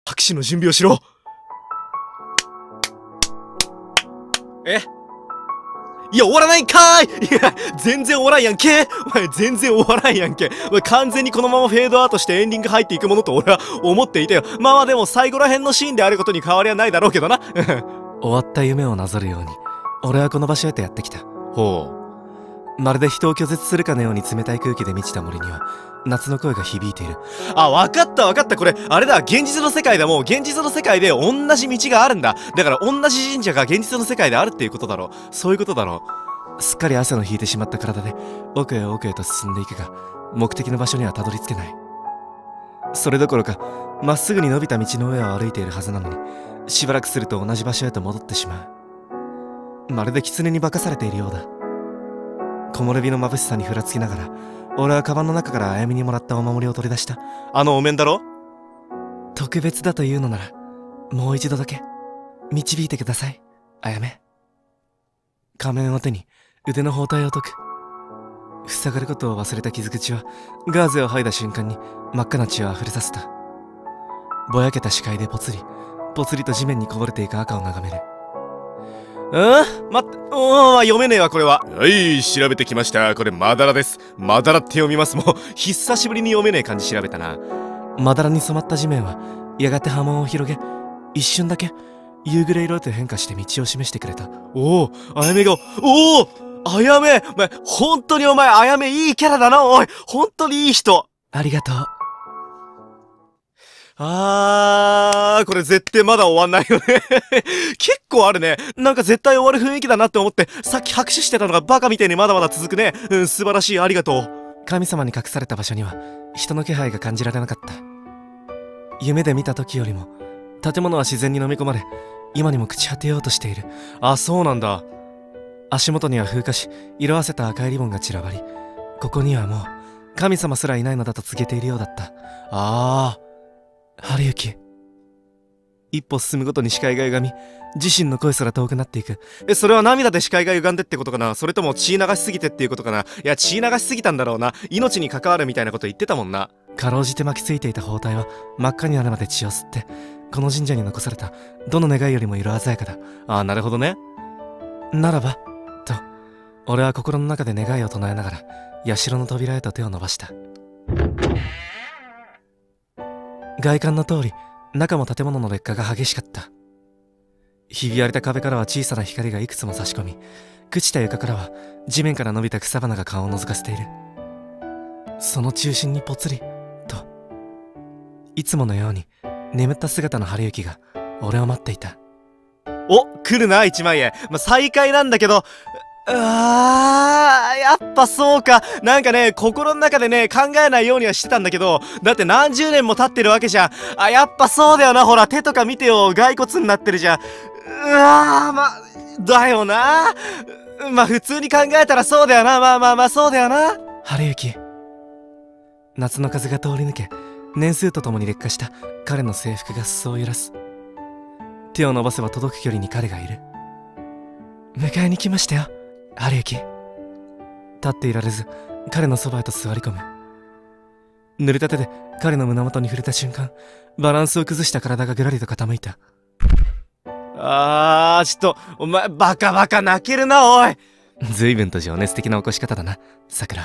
拍手の準備をしろ。いや、終わらないんかーい。いや、全然終わらんやんけ。お前、全然終わらんやんけ。お前、完全にこのままフェードアウトしてエンディング入っていくものと俺は思っていたよ。まあでも最後ら辺のシーンであることに変わりはないだろうけどな。終わった夢をなぞるように、俺はこの場所へとやってきた。ほう。まるで人を拒絶するかのように冷たい空気で満ちた森には、夏の声が響いている。あ、わかったわかった。これ、あれだ。現実の世界だ。もう、現実の世界で同じ道があるんだ。だから、同じ神社が現実の世界であるっていうことだろう。そういうことだろう。すっかり汗の引いてしまった体で、奥へ奥へと進んでいくが、目的の場所にはたどり着けない。それどころか、まっすぐに伸びた道の上を歩いているはずなのに、しばらくすると同じ場所へと戻ってしまう。まるで狐に化かされているようだ。木漏れ日の眩しさにふらつきながら、俺はカバンの中からあやめにもらったお守りを取り出した。あのお面だろ？特別だというのなら、もう一度だけ、導いてください、あやめ。仮面を手に、腕の包帯を解く。塞がることを忘れた傷口は、ガーゼを剥いだ瞬間に真っ赤な血を溢れさせた。ぼやけた視界でぽつり、ぽつりと地面にこぼれていく赤を眺める。待って、読めねえわ、これは。はい、調べてきました。これ、まだらです。まだらって読みます。もう、久しぶりに読めねえ感じ調べたな。まだらに染まった地面は、やがて波紋を広げ、一瞬だけ、夕暮れ色へと変化して道を示してくれた。おお、あやめが、おおあやめお前、本当にお前、あやめいいキャラだな、おい本当にいい人ありがとう。これ絶対まだ終わんないよね。結構あるね。なんか絶対終わる雰囲気だなって思って、さっき拍手してたのがバカみたいにまだまだ続くね。素晴らしい、ありがとう。神様に隠された場所には、人の気配が感じられなかった。夢で見た時よりも、建物は自然に飲み込まれ、今にも朽ち果てようとしている。あ、そうなんだ。足元には風化し、色あせた赤いリボンが散らばり、ここにはもう、神様すらいないのだと告げているようだった。春雪。一歩進むごとに視界が歪み、自身の声すら遠くなっていく。それは涙で視界が歪んでってことかな？それとも血流しすぎてっていうことかな？いや、血流しすぎたんだろうな。命に関わるみたいなこと言ってたもんな。かろうじて巻きついていた包帯は真っ赤になるまで血を吸って、この神社に残されたどの願いよりも色鮮やかだ。なるほどね。ならば、と、俺は心の中で願いを唱えながら、社の扉へと手を伸ばした。外観の通り、中も建物の劣化が激しかった。ひび割れた壁からは小さな光がいくつも差し込み、朽ちた床からは地面から伸びた草花が顔を覗かせている。その中心にぽつりと、いつものように眠った姿の春雪が俺を待っていた。お、来るな1万円。再会なんだけど、やっぱそうか。なんかね、心の中でね、考えないようにはしてたんだけど、だって何十年も経ってるわけじゃん。やっぱそうだよな。ほら、手とか見てよ。骸骨になってるじゃん。だよな。普通に考えたらそうだよな。そうだよな。春雪。夏の風が通り抜け、年数とともに劣化した彼の制服が裾を揺らす。手を伸ばせば届く距離に彼がいる。迎えに来ましたよ、春雪。立っていられず、彼のそばへと座り込む。濡れた手で彼の胸元に触れた瞬間、バランスを崩した体がぐらりと傾いた。ちょっと、お前、バカ泣けるな、おい。随分と情熱的な起こし方だな、さくら。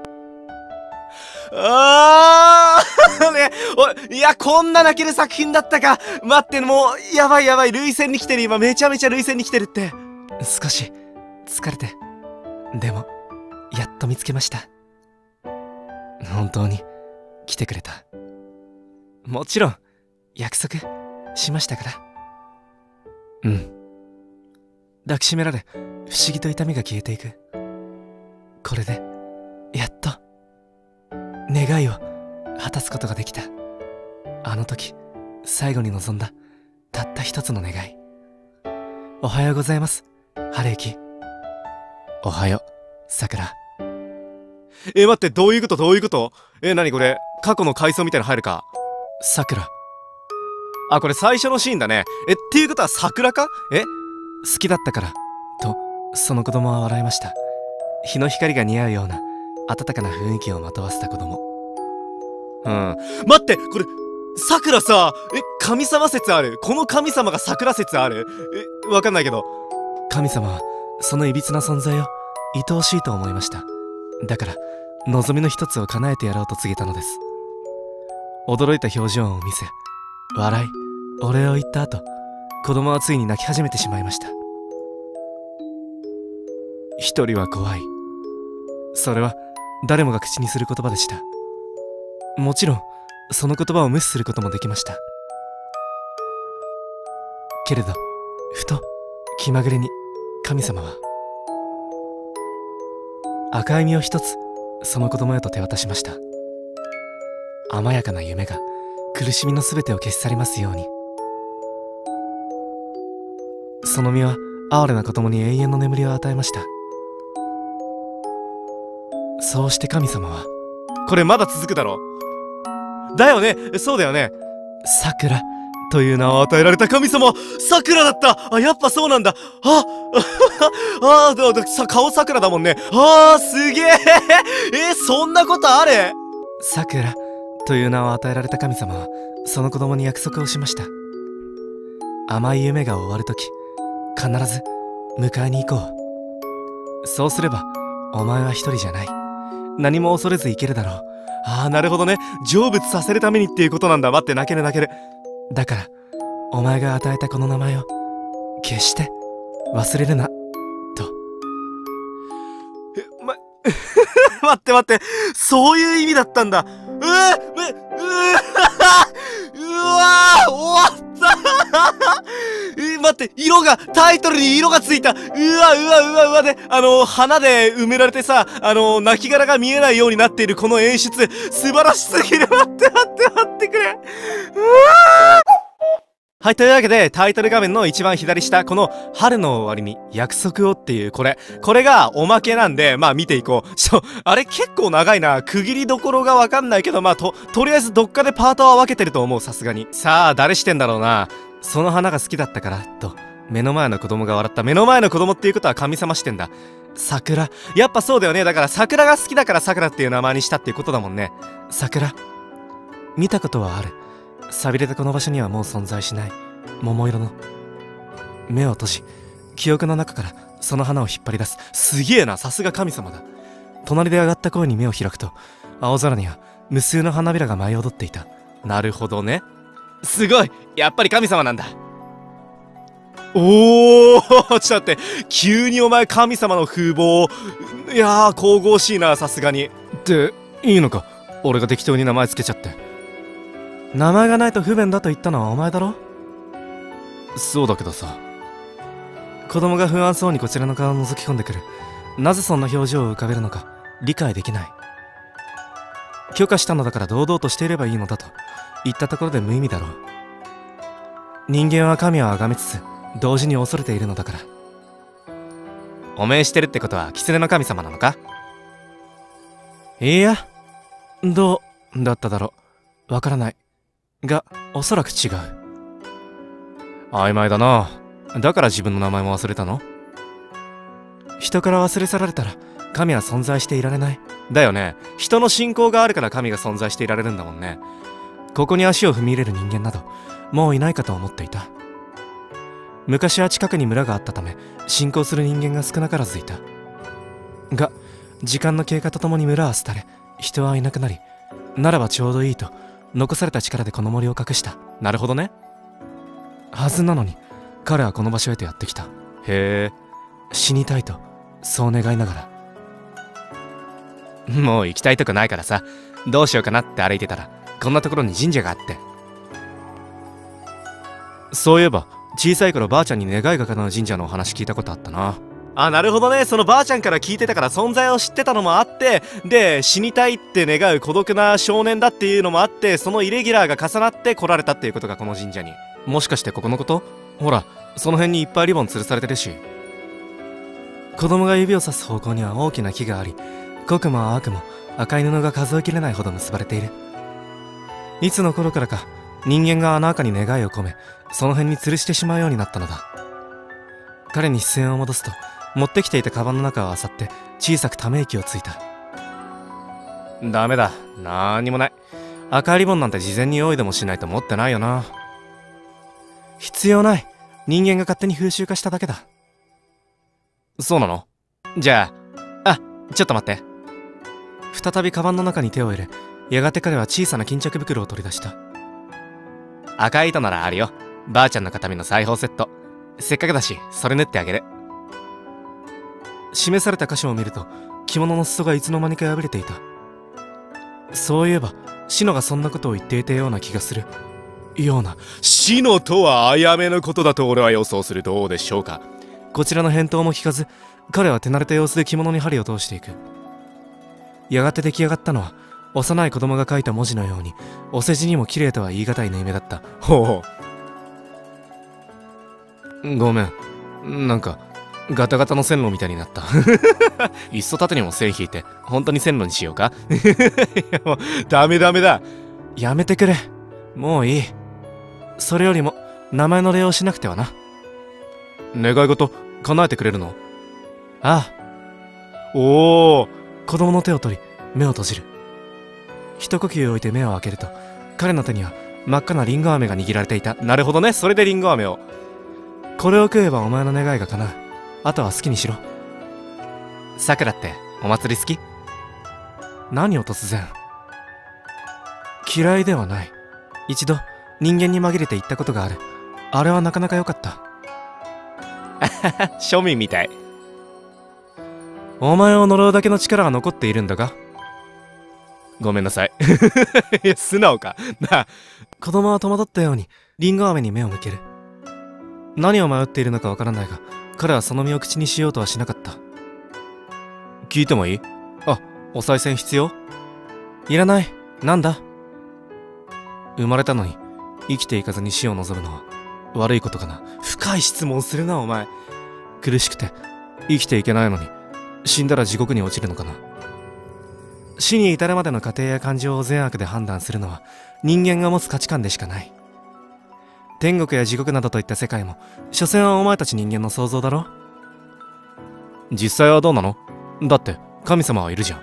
いや、こんな泣ける作品だったか。待って、もう、やばい、涙腺に来てる。今、めちゃめちゃ涙腺に来てるって。少し、疲れて。でも、やっと見つけました。本当に、来てくれた。もちろん、約束、しましたから。抱きしめられ、不思議と痛みが消えていく。これで、やっと、願いを果たすことができた。あの時、最後に望んだ、たった一つの願い。おはようございます、春雪。おはよう、さくら。待って、どういうこと何これ、過去の回想みたいなの入るか。さくら。これ最初のシーンだね。っていうことは桜か？好きだったから、と、その子供は笑いました。日の光が似合うような、温かな雰囲気をまとわせた子供。待って、これ、 桜さ、神様説ある？この神様が桜説ある？わかんないけど。神様は、その歪な存在を、愛おしいと思いました。だから、望みの一つを叶えてやろうと告げたのです。驚いた表情を見せ、笑い、お礼を言った後、子供はついに泣き始めてしまいました。一人は怖い。それは、誰もが口にする言葉でした。もちろん、その言葉を無視することもできました。けれど、ふと気まぐれに神様は赤い実を一つその子供へと手渡しました。甘やかな夢が苦しみのすべてを消し去りますように。その実は哀れな子供に永遠の眠りを与えました。そうして神様は、これまだ続くだろう。だよね、そうだよね。桜という名を与えられた神様、桜だった。あ、やっぱそうなんだ。顔桜だもんね。すげえ。そんなことある？桜という名を与えられた神様は、その子供に約束をしました。甘い夢が終わるとき、必ず迎えに行こう。そうすれば、お前は一人じゃない。何も恐れず行けるだろう。なるほどね。成仏させるためにっていうことなんだ。待って、泣ける泣ける。だから、お前が与えたこの名前を、決して忘れるな、と。待って、そういう意味だったんだ。うわー、終わった待って、タイトルに色がついた。うわで、花で埋められてさ、亡骸が見えないようになっているこの演出、素晴らしすぎる。待ってくれ。はい、というわけで、タイトル画面の一番左下、この、春の終わりに約束をっていう、これがおまけなんで、まあ見ていこう。あれ結構長いな。区切りどころがわかんないけど、まあとりあえずどっかでパートは分けてると思う、さすがに。さあ、誰してんだろうな。その花が好きだったから、と、目の前の子供が笑った。目の前の子供っていうことは神様視点だ。桜。やっぱそうだよね。だから桜が好きだから桜っていう名前にしたっていうことだもんね。桜。見たことはある。寂れたこの場所にはもう存在しない桃色の。目を閉じ、記憶の中からその花を引っ張り出す。すげえな、さすが神様だ。隣で上がった声に目を開くと、青空には無数の花びらが舞い踊っていた。なるほどね。すごい、やっぱり神様なんだ。ちょっと待って、急にお前神様の風貌。いやー、神々しいな、さすがに。っていいのか、俺が適当に名前つけちゃって。名前がないと不便だと言ったのはお前だろ。そうだけどさ。子供が不安そうにこちらの顔を覗き込んでくる。なぜそんな表情を浮かべるのか理解できない。許可したのだから堂々としていればいいのだと言ったところで無意味だろう。人間は神を崇めつつ同時に恐れているのだから。おめえしてるってことは狐の神様なのか？いや、どうだっただろう。わからない。が、おそらく違う。曖昧だな。だから自分の名前も忘れたの？人から忘れ去られたら神は存在していられない。だよね。人の信仰があるから神が存在していられるんだもんね。ここに足を踏み入れる人間などもういないかと思っていた。昔は近くに村があったため信仰する人間が少なからずいた。が、時間の経過とともに村は廃れ、人はいなくなり、ならばちょうどいいと残された力でこの森を隠した。なるほどね。はずなのに彼はこの場所へとやってきた。へえ。死にたいとそう願いながら。もう行きたいとこないからさ、どうしようかなって歩いてたらこんなところに神社があって。そういえば小さい頃ばあちゃんに願いが叶う神社のお話聞いたことあったな。なるほどね。そのばあちゃんから聞いてたから存在を知ってたのもあって、で、死にたいって願う孤独な少年だっていうのもあって、そのイレギュラーが重なって来られたっていうことがこの神社に。もしかしてここのこと？ほら、その辺にいっぱいリボン吊るされてるし。子供が指をさす方向には大きな木があり、濃くも淡くも赤い布が数えきれないほど結ばれている。いつの頃からか人間があの赤に願いを込め、その辺に吊るしてしまうようになったのだ。彼に視線を戻すと、持ってきていたカバンの中を漁って小さくため息をついた。ダメだ、なんにもない。 赤いリボンなんて事前に用意でもしないと持ってないよな。必要ない。人間が勝手に風習化しただけだ。そうなの？じゃあ、ちょっと待って。再びカバンの中に手を入れ、やがて彼は小さな巾着袋を取り出した。赤い糸ならあるよ。ばあちゃんの形見の裁縫セット。せっかくだし、それ縫ってあげる。示された箇所を見ると、着物の裾がいつの間にか破れていた。そういえば、シノがそんなことを言っていたような気がする。ような。 シノとはあやめのことだと俺は予想する。どうでしょうか。 こちらの返答も聞かず、彼は手慣れた様子で着物に針を通していく。やがて出来上がったのは、幼い子供が書いた文字のように、お世辞にも綺麗とは言い難い縫い目だった。 ほう。ごめん。なんか、ガタガタの線路みたいになった。いっそ縦にも線引いて、本当に線路にしようか。 もうダメだ。 やめてくれ。もういい。それよりも、名前の礼をしなくてはな。願い事、叶えてくれるの？ああ。 おお。 子供の手を取り、目を閉じる。一呼吸置いて目を開けると、彼の手には真っ赤なリンゴ飴が握られていた。 なるほどね。それでリンゴ飴を。 これを食えばお前の願いが叶う。あとは好きにしろ。 さくらってお祭り好き？ 何を突然。嫌いではない。一度人間に紛れて行ったことがある。あれはなかなか良かった。 庶民みたい。 お前を呪うだけの力が残っているんだが。 ごめんなさい。いや、素直か。なあ。 子供は戸惑ったようにリンゴ飴に目を向ける。何を迷っているのかわからないが、彼はその身を口にしようとはしなかった。 聞いてもいい？ お賽銭必要？いらない。なんだ？生まれたのに生きていかずに死を望むのは悪いことかな。 深い質問するなお前。 苦しくて生きていけないのに死んだら地獄に落ちるのかな。死に至るまでの過程や感情を善悪で判断するのは人間が持つ価値観でしかない。天国や地獄などといった世界も所詮はお前たち人間の想像だろ。 実際はどうなの？だって神様はいるじゃ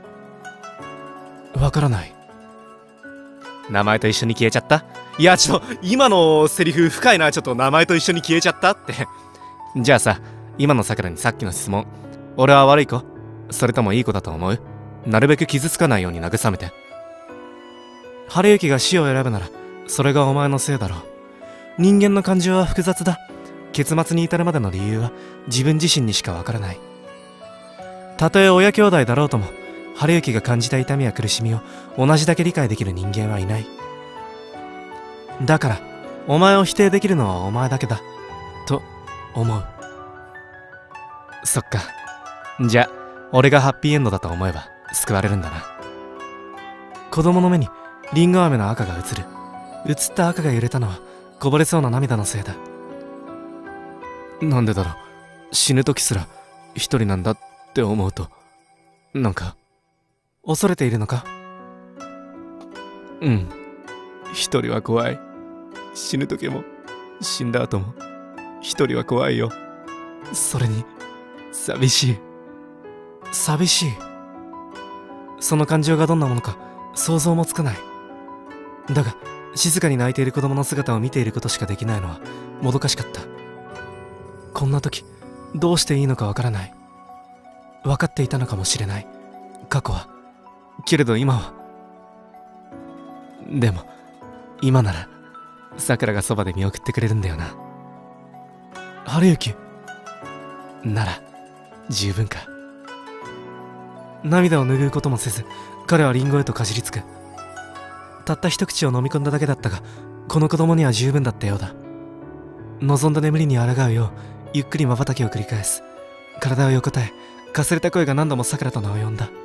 ん。わからない。 名前と一緒に消えちゃった？いや、ちょっと今のセリフ深いな。ちょっと名前と一緒に消えちゃったって。 じゃあさ、今のさくらにさっきの質問。俺は悪い子？それともいい子だと思う？なるべく傷つかないように慰めて。晴行が死を選ぶならそれがお前のせいだろう。人間の感情は複雑だ。結末に至るまでの理由は自分自身にしかわからない。たとえ親兄弟だろうとも、晴行が感じた痛みや苦しみを同じだけ理解できる人間はいない。だからお前を否定できるのはお前だけだと思う。そっか。じゃあ俺がハッピーエンドだと思えば救われるんだな。子供の目にリンゴ飴の赤が映る。映った赤が揺れたのはこぼれそうな涙のせいだ。なんでだろう。死ぬ時すら一人なんだって思うと、なんか恐れているのか？ うん。一人は怖い。死ぬ時も死んだ後も一人は怖いよ。 それに寂しい。寂しい。その感情がどんなものか想像もつかない。だが静かに泣いている子供の姿を見ていることしかできないのはもどかしかった。こんな時どうしていいのかわからない。分かっていたのかもしれない、過去は。けれど今は。でも今ならさくらがそばで見送ってくれるんだよな。晴行なら十分か。涙を拭うこともせず彼はリンゴへとかじりつく。たった一口を飲み込んだだけだったが、この子供には十分だったようだ。望んだ眠りに抗うようゆっくり瞬きを繰り返す。体を横たえ、かすれた声が何度もさくらと名を呼んだ。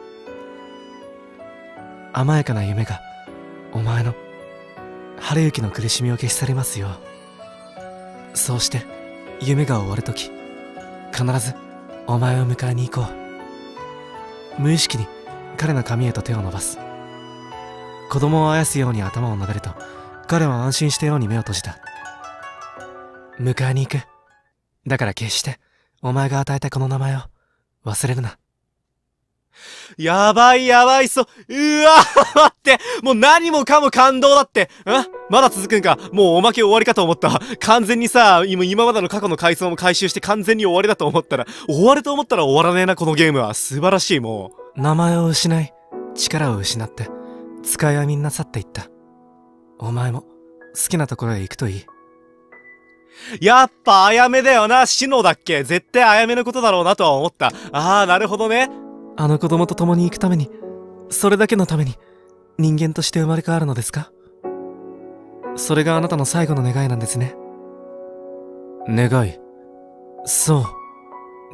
甘やかな夢がお前の晴行の苦しみを消し去りますよ。そうして夢が終わるとき必ずお前を迎えに行こう。無意識に彼の髪へと手を伸ばす。子供をあやすように頭を撫でると彼は安心したように目を閉じた。迎えに行く。だから決してお前が与えたこの名前を忘れるな。 やばいやばい、うわ待って、もう何もかも感動だって。まだ続くんか。もうおまけ終わりかと思った。完全にさ、今までの過去の回想も回収して完全に終わりだと思ったら、終わると思ったら終わらねえな、このゲームは。素晴らしい、もう。名前を失い、力を失って、使い網になさっていった。お前も、好きなところへ行くといい。やっぱあやめだよな。シノだっけ。絶対あやめのことだろうなとは思った。あー、なるほどね。あの子供と共に行くために、それだけのために、人間として生まれ変わるのですか？それがあなたの最後の願いなんですね。願い？そう。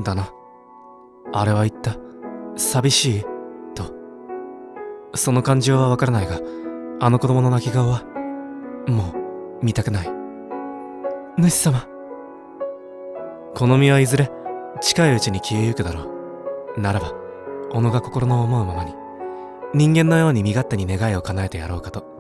だな。あれは言った。寂しい？と。その感情はわからないが、あの子供の泣き顔は、もう、見たくない。主様。この身はいずれ、近いうちに消えゆくだろう。ならば、己が心の思うままに、人間のように身勝手に願いを叶えてやろうかと。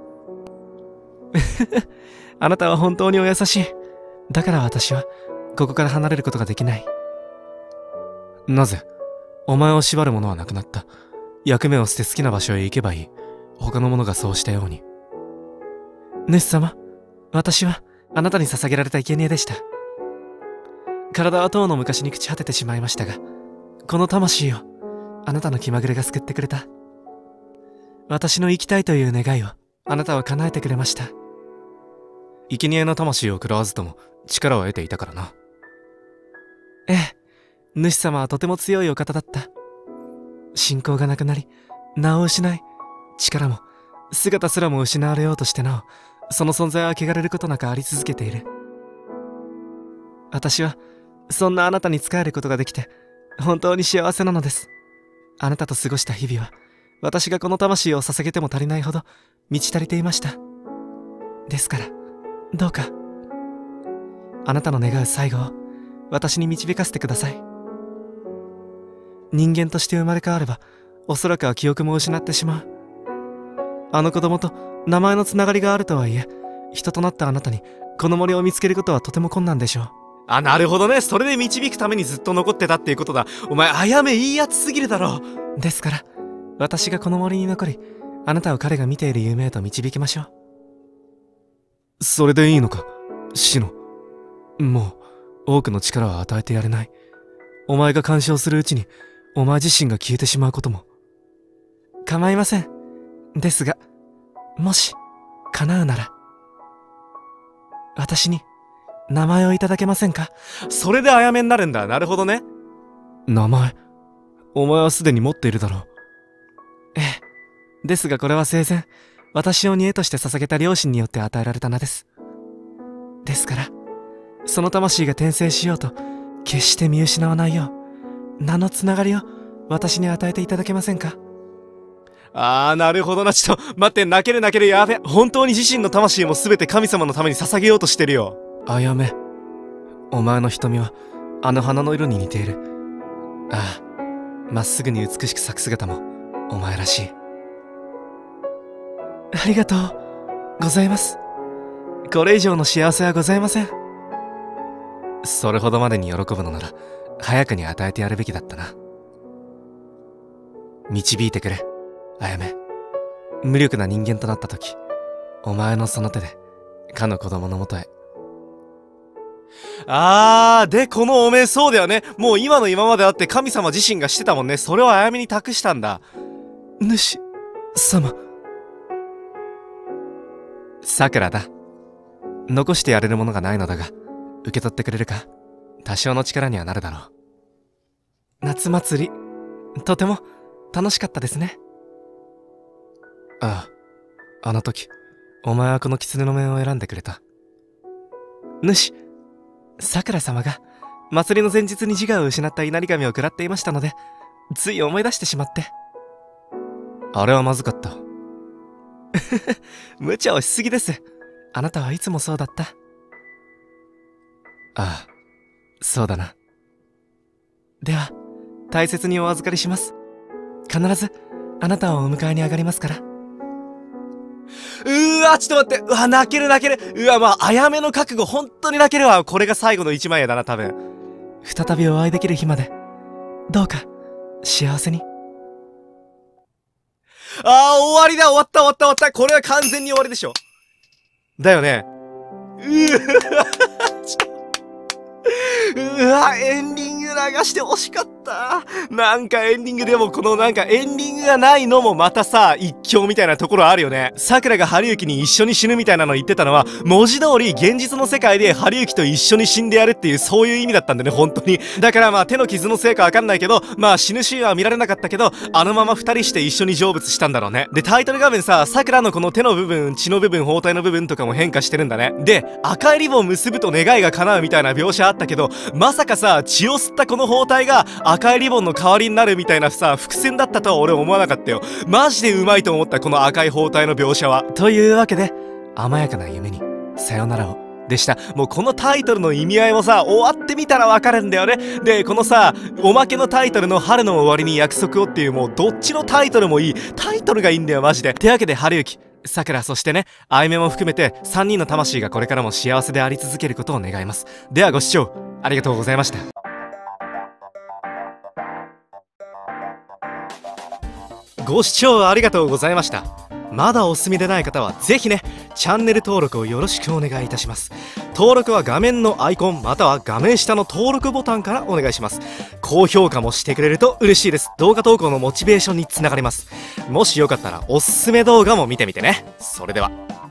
あなたは本当にお優しい。だから私は、ここから離れることができない。なぜ、お前を縛るものはなくなった。役目を捨て好きな場所へ行けばいい。他の者がそうしたように。主様、私は、あなたに捧げられた生贄でした。体はとうの昔に朽ち果ててしまいましたが、この魂を、あなたの気まぐれが救ってくれた。私の生きたいという願いを、あなたは叶えてくれました。生贄の魂を食らわずとも、力を得ていたからな。ええ、主様はとても強いお方だった。信仰がなくなり、名を失い、力も、姿すらも失われようとしてなお、その存在は汚れることなくあり続けている。私は、そんなあなたに仕えることができて、本当に幸せなのです。あなたと過ごした日々は、私がこの魂を捧げても足りないほど、満ち足りていました。ですから、どうか、あなたの願う最後を、私に導かせてください。人間として生まれ変われば、おそらくは記憶も失ってしまう。あの子供と名前のつながりがあるとはいえ、人となったあなたにこの森を見つけることはとても困難でしょう。あ、なるほどね。それで導くためにずっと残ってたっていうことだ。お前、あやめいいやつすぎるだろ。ですから、私がこの森に残り、あなたを彼が見ている夢へと導きましょう。それでいいのか、シノ。もう、多くの力は与えてやれない。お前が干渉するうちに、お前自身が消えてしまうことも。構いません。ですが、もし、叶うなら、私に、名前をいただけませんか？それであやめになるんだ。なるほどね。名前、お前はすでに持っているだろう。ええ。ですがこれは生前、私を贄として捧げた両親によって与えられた名です。ですから、その魂が転生しようと、決して見失わないよう、名のつながりを私に与えていただけませんか？あー、なるほどな。ちょっと待って、泣ける泣ける。やべ。本当に自身の魂も全て神様のために捧げようとしてるよ。あやめ、お前の瞳はあの花の色に似ている。ああ、まっすぐに美しく咲く姿もお前らしい。ありがとうございます。これ以上の幸せはございません。それほどまでに喜ぶのなら早くに与えてやるべきだったな。導いてくれ、あやめ。無力な人間となった時、お前のその手でかの子供のもとへ。で、このおめえそうだよね。もう今の今まであって神様自身がしてたもんね。それをあやめに託したんだ。主様。さくらだ。残してやれるものがないのだが、受け取ってくれるか？多少の力にはなるだろう。夏祭り、とても楽しかったですね。ああ、あの時、お前はこの狐の面を選んでくれた。主、さくら様が祭りの前日に自我を失った稲荷神を食らっていましたので、つい思い出してしまって。あれはまずかった。無茶をしすぎです。あなたはいつもそうだった。ああ、そうだな。では、大切にお預かりします。必ずあなたをお迎えに上がりますから。ちょっと待って。泣ける泣ける。あやめの覚悟、本当に泣けるわ。これが最後の一枚絵だな、多分。再びお会いできる日まで、どうか、幸せに。 終わりだ、終わった終わった終わった。これは完全に終わりでしょ。だよね。うわ、エンディング流して欲しかった。なんかエンディングでもこのなんかエンディングがないのもまたさ、一興みたいなところあるよね。桜が春雪に一緒に死ぬみたいなの言ってたのは、文字通り現実の世界で春雪と一緒に死んでやるっていうそういう意味だったんだね、本当に。だからまあ手の傷のせいかわかんないけど、まあ死ぬシーンは見られなかったけど、あのまま二人して一緒に成仏したんだろうね。で、タイトル画面さ、桜のこの手の部分、血の部分、包帯の部分とかも変化してるんだね。で、赤いリボン結ぶと願いが叶うみたいな描写あったけど、まさかさ、血を吸ったこの包帯が赤いリボンの代わりになるみたいなさ、伏線だったとは俺思わなかったよ。マジでうまいと思った、この赤い包帯の描写は。というわけで、甘やかな夢にさよならをでした。もうこのタイトルの意味合いもさ、終わってみたらわかるんだよね。で、このさ、おまけのタイトルの春の終わりに約束をっていう、もうどっちのタイトルもいい。タイトルがいいんだよ、マジで。てわけで春雪、桜、そしてね、あいめも含めて3人の魂がこれからも幸せであり続けることを願います。ではご視聴ありがとうございました。ご視聴ありがとうございました。まだお済みでない方はぜひね、チャンネル登録をよろしくお願いいたします。登録は画面のアイコンまたは画面下の登録ボタンからお願いします。高評価もしてくれると嬉しいです。動画投稿のモチベーションにつながります。もしよかったらおすすめ動画も見てみてね。それでは。